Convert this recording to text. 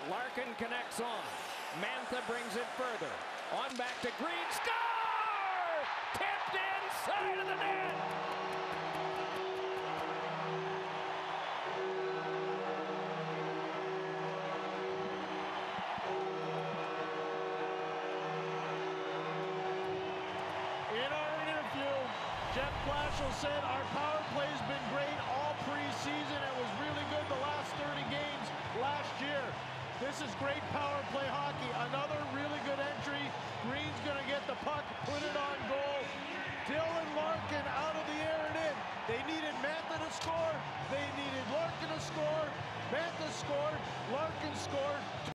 Larkin connects on. Mantha brings it further. On back to Green. Score! Tipped inside of the net! In our interview, Jeff Blashill said our power play's been great all preseason. It was really good the last 30 games last year. This is great power play hockey. Another really good entry